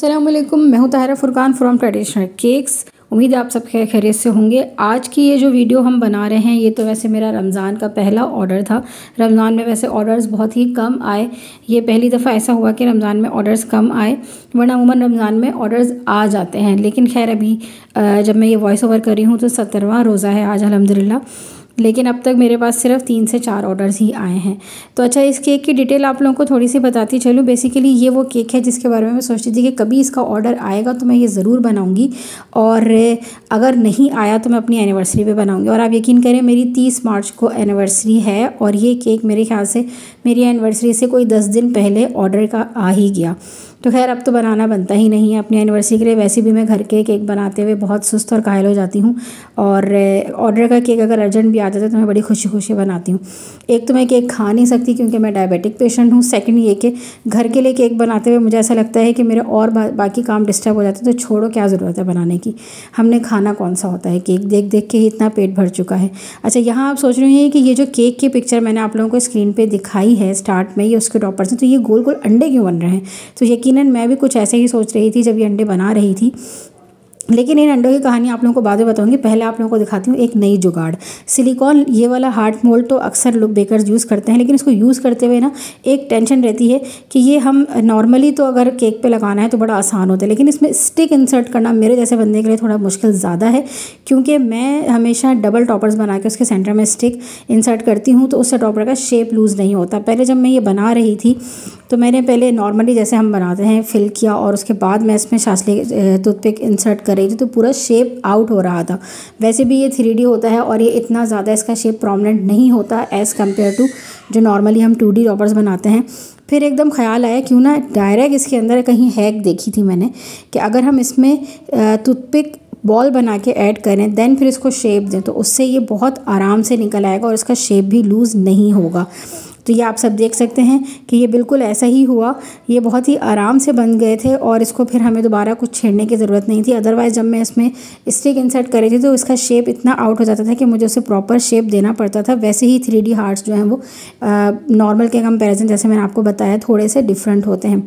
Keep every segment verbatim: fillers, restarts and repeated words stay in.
अस्सलाम वालेकुम, मैं हूं Tahira Furqan from traditional cakes. उम्मीद है आप सब खैरियत से होंगे। आज की ये जो वीडियो हम बना रहे हैं, ये तो वैसे मेरा रमज़ान का पहला ऑर्डर था। रमज़ान में वैसे ऑर्डर्स बहुत ही कम आए, ये पहली दफ़ा ऐसा हुआ कि रमज़ान में ऑर्डर्स कम आए, वरना अमूमन रमज़ान में ऑर्डर्स आ जाते हैं। लेकिन खैर अभी जब मैं ये वॉइस ओवर कर रही हूँ तो सत्तरवां रोज़ा है आज अल्हम्दुलिल्लाह, लेकिन अब तक मेरे पास सिर्फ तीन से चार ऑर्डर्स ही आए हैं। तो अच्छा, इस केक की डिटेल आप लोगों को थोड़ी सी बताती चलूँ। बेसिकली ये वो केक है जिसके बारे में मैं सोचती थी कि कभी इसका ऑर्डर आएगा तो मैं ये ज़रूर बनाऊंगी, और अगर नहीं आया तो मैं अपनी एनिवर्सरी पे बनाऊंगी। और आप यकीन करें, मेरी तीस मार्च को एनिवर्सरी है और ये केक मेरे ख्याल से मेरी एनिवर्सरी से कोई दस दिन पहले ऑर्डर का आ ही गया। तो खैर अब तो बनाना बनता ही नहीं है अपनी एनिवर्सरी के लिए। वैसे भी मैं घर के केक बनाते हुए बहुत सुस्त और कायल हो जाती हूँ, और ऑर्डर का केक अगर अर्जेंट भी आ जाता है तो मैं बड़ी खुशी खुशी बनाती हूँ। एक तो मैं केक खा नहीं सकती क्योंकि मैं डायबिटिक पेशेंट हूँ। सेकंड ये कि घर के लिए केक बनाते हुए मुझे ऐसा लगता है कि मेरे और बा, बाकी काम डिस्टर्ब हो जाते हैं, तो छोड़ो, क्या ज़रूरत है बनाने की। हमने खाना कौन सा होता है, केक देख देख के ही इतना पेट भर चुका है। अच्छा, यहाँ आप सोच रहे हैं कि ये जो केक की पिक्चर मैंने आप लोगों को स्क्रीन पर दिखाई है स्टार्ट में, ये उसके टॉपर से, तो ये गोल गोल अंडे क्यों बन रहे हैं? तो यकीनन मैं भी कुछ ऐसे ही सोच रही थी जब ये अंडे बना रही थी। लेकिन इन अंडों की कहानी आप लोगों को बाद में बताऊंगी। पहले आप लोगों को दिखाती हूँ एक नई जुगाड़। सिलिकॉन ये वाला हार्ट मोल्ड तो अक्सर लोग बेकर्स यूज़ करते हैं, लेकिन इसको यूज़ करते हुए ना एक टेंशन रहती है कि ये हम नॉर्मली तो अगर केक पे लगाना है तो बड़ा आसान होता है, लेकिन इसमें स्टिक इंसर्ट करना मेरे जैसे बंदे के लिए थोड़ा मुश्किल ज़्यादा है, क्योंकि मैं हमेशा डबल टॉपर्स बना के उसके सेंटर में स्टिक इंसर्ट करती हूँ, तो उससे टॉपर का शेप लूज़ नहीं होता। पहले जब मैं ये बना रही थी तो मैंने पहले नॉर्मली जैसे हम बनाते हैं फिल किया, और उसके बाद मैं इसमें शासले टूथपिक इंसर्ट कर रही थी, तो पूरा शेप आउट हो रहा था। वैसे भी ये थ्री डी होता है और ये इतना ज़्यादा इसका शेप प्रोमिनेंट नहीं होता एज़ कम्पेयर टू जो नॉर्मली हम टू डी टॉपर्स बनाते हैं। फिर एकदम ख्याल आया क्यों ना डायरेक्ट इसके अंदर कहीं हैक देखी थी मैंने कि अगर हम इसमें टूथपिक बॉल बना के ऐड करें देन फिर इसको शेप दें तो उससे ये बहुत आराम से निकल आएगा और इसका शेप भी लूज़ नहीं होगा। तो ये आप सब देख सकते हैं कि ये बिल्कुल ऐसा ही हुआ। ये बहुत ही आराम से बन गए थे और इसको फिर हमें दोबारा कुछ छेड़ने की ज़रूरत नहीं थी। अदरवाइज़ जब मैं इसमें स्टिक इंसर्ट कर रही थी तो इसका शेप इतना आउट हो जाता था कि मुझे उसे प्रॉपर शेप देना पड़ता था। वैसे ही थ्री डी हार्ट्स जो हैं वो नॉर्मल के कंपैरिजन, जैसे मैंने आपको बताया, थोड़े से डिफरेंट होते हैं।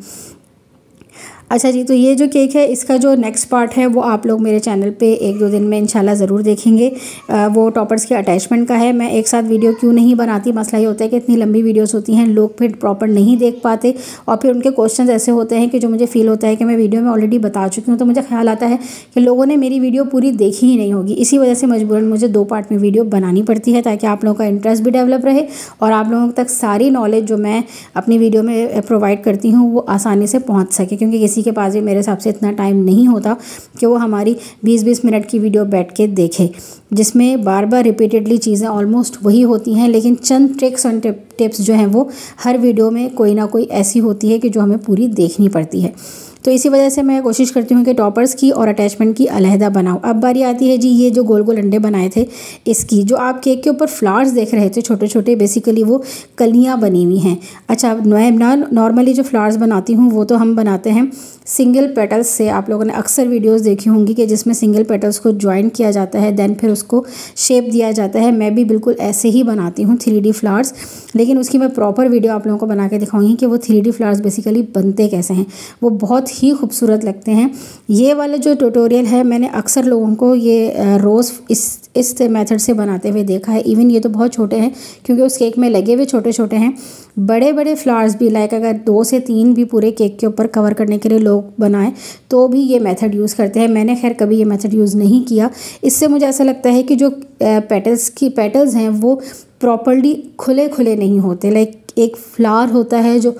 अच्छा जी, तो ये जो केक है इसका जो नेक्स्ट पार्ट है वो आप लोग मेरे चैनल पे एक दो दिन में इंशाल्लाह ज़रूर देखेंगे। आ, वो टॉपर्स के अटैचमेंट का है। मैं एक साथ वीडियो क्यों नहीं बनाती, मसला ये होता है कि इतनी लंबी वीडियोस होती हैं, लोग फिर प्रॉपर नहीं देख पाते, और फिर उनके क्वेश्चन ऐसे होते हैं कि जो मुझे फ़ील होता है कि मैं वीडियो में ऑलरेडी बता चुकी हूँ, तो मुझे ख्याल आता है कि लोगों ने मेरी वीडियो पूरी देखी ही नहीं होगी। इसी वजह से मजबूरन मुझे दो पार्ट में वीडियो बनानी पड़ती है ताकि आप लोगों का इंटरेस्ट भी डेवलप रहे और आप लोगों तक सारी नॉलेज जो मैं अपनी वीडियो में प्रोवाइड करती हूँ वो आसानी से पहुँच सके, क्योंकि किसी के पास भी मेरे से इतना टाइम नहीं होता कि वो हमारी बीस बीस मिनट की वीडियो बैठ के देखे, जिसमें बार बार रिपीटेडली चीज़ें ऑलमोस्ट वही होती हैं, लेकिन चंद ट्रिक्स और टिप्स जो हैं वो हर वीडियो में कोई ना कोई ऐसी होती है कि जो हमें पूरी देखनी पड़ती है। तो इसी वजह से मैं कोशिश करती हूँ कि टॉपर्स की और अटैचमेंट की अलहदा बनाऊँ। अब बारी आती है जी, ये जो गोल गोल अंडे बनाए थे इसकी, जो आप केक के ऊपर फ्लावर्स देख रहे थे छोटे छोटे, बेसिकली वो कलियाँ बनी हुई हैं। अच्छा, मैं नॉर्मली जो फ्लावर्स बनाती हूँ वो तो हम बनाते हैं सिंगल पेटल्स से। आप लोगों ने अक्सर वीडियोस देखी होंगी कि जिसमें सिंगल पेटल्स को ज्वाइन किया जाता है, देन फिर उसको शेप दिया जाता है। मैं भी बिल्कुल ऐसे ही बनाती हूँ थ्री डी फ्लावर्स, लेकिन उसकी मैं प्रॉपर वीडियो आप लोगों को बना के दिखाऊंगी कि वो थ्री डी फ्लावर्स बेसिकली बनते कैसे हैं। वो बहुत ही खूबसूरत लगते हैं। ये वाला जो ट्यूटोरियल है मैंने अक्सर लोगों को ये रोज़ इस इस मेथड से बनाते हुए देखा है। इवन ये तो बहुत छोटे हैं क्योंकि उस केक में लगे हुए छोटे छोटे हैं। बड़े बड़े फ्लावर्स भी, लाइक अगर दो से तीन भी पूरे केक के ऊपर कवर करने के लिए लोग बनाएं तो भी ये मेथड यूज़ करते हैं। मैंने खैर कभी ये मेथड यूज़ नहीं किया। इससे मुझे ऐसा लगता है कि जो पेटल्स की पेटल्स हैं वो प्रॉपर्ली खुले खुले नहीं होते। लाइक एक फ्लावर होता है जो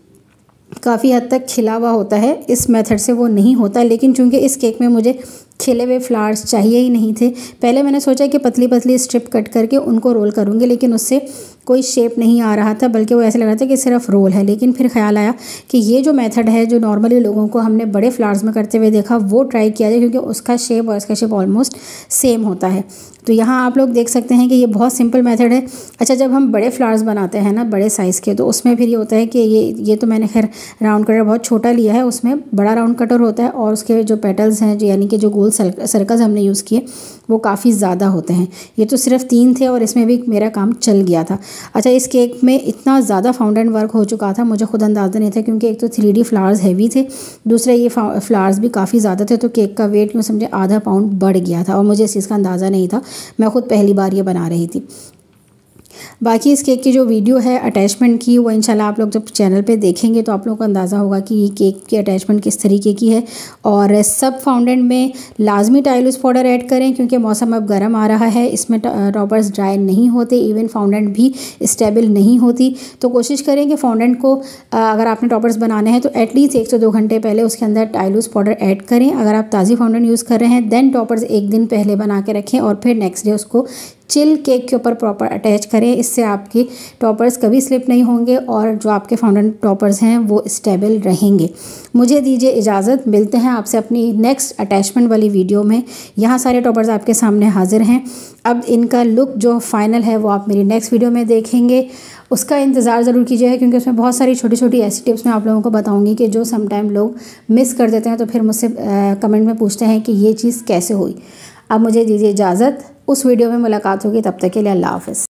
काफ़ी हद तक खिला हुआ होता है, इस मेथड से वो नहीं होता। लेकिन चूंकि इस केक में मुझे खिले हुए फ्लावर्स चाहिए ही नहीं थे, पहले मैंने सोचा कि पतली पतली स्ट्रिप कट करके उनको रोल करूँगी, लेकिन उससे कोई शेप नहीं आ रहा था, बल्कि वो ऐसे लग रहा था कि सिर्फ रोल है। लेकिन फिर ख्याल आया कि ये जो मेथड है जो नॉर्मली लोगों को हमने बड़े फ्लावर्स में करते हुए देखा वो ट्राई किया जाए, क्योंकि उसका शेप और इसका शेप ऑलमोस्ट सेम होता है। तो यहाँ आप लोग देख सकते हैं कि ये बहुत सिंपल मेथड है। अच्छा, जब हम बड़े फ्लावर्स बनाते हैं ना बड़े साइज़ के, तो उसमें फिर ये होता है कि ये ये तो मैंने खैर राउंड कटर बहुत छोटा लिया है, उसमें बड़ा राउंड कटर होता है और उसके जो पेटल्स हैं जो यानी कि जो गोल सर्कल्स हमने यूज़ किए वो काफ़ी ज़्यादा होते हैं। ये तो सिर्फ तीन थे और इसमें भी मेरा काम चल गया था। अच्छा, इस केक में इतना ज़्यादा फाउंटेन वर्क हो चुका था, मुझे खुद अंदाज़ा नहीं था, क्योंकि एक तो थ्री डी फ्लावर्स हैवी थे, दूसरे ये फ्लावर्स भी काफ़ी ज़्यादा थे, तो केक का वेट यूँ समझे आधा पाउंड बढ़ गया था और मुझे इस चीज़ का अंदाज़ा नहीं था। मैं खुद पहली बार ये बना रही थी। बाकी इस केक की जो वीडियो है अटैचमेंट की, वो इंशाल्लाह आप लोग जब चैनल पे देखेंगे तो आप लोगों को अंदाज़ा होगा कि ये केक की अटैचमेंट किस तरीके की है। और सब फाउंडेंट में लाजमी टाइलूस पाउडर ऐड करें, क्योंकि मौसम अब गर्म आ रहा है, इसमें टॉपर्स ड्राई नहीं होते, इवन फाउंडेंट भी स्टेबल नहीं होती। तो कोशिश करें कि फाउंडेंट को अगर आपने टॉपर्स बनाने हैं तो एटलीस्ट एक से दो घंटे पहले उसके अंदर टाइलूस पाउडर ऐड करें। अगर आप ताज़ी फाउंडेंट यूज़ कर रहे हैं देन टॉपर्स एक दिन पहले बना के रखें और फिर नेक्स्ट डे उसको चिल केक के ऊपर प्रॉपर अटैच करें। इससे आपके टॉपर्स कभी स्लिप नहीं होंगे और जो आपके फाउंडेंट टॉपर्स हैं वो स्टेबल रहेंगे। मुझे दीजिए इजाज़त, मिलते हैं आपसे अपनी नेक्स्ट अटैचमेंट वाली वीडियो में। यहाँ सारे टॉपर्स आपके सामने हाजिर हैं। अब इनका लुक जो फाइनल है वो आप मेरी नेक्स्ट वीडियो में देखेंगे, उसका इंतज़ार ज़रूर कीजिएगा, क्योंकि उसमें बहुत सारी छोटी छोटी ऐसी टिप्स मैं आप लोगों को बताऊँगी कि जो समटाइम लोग मिस कर देते हैं, तो फिर मुझसे कमेंट में पूछते हैं कि ये चीज़ कैसे हुई। अब मुझे दीजिए इजाज़त, उस वीडियो में मुलाकात होगी, तब तक के लिए अल्लाह हाफ़िज़।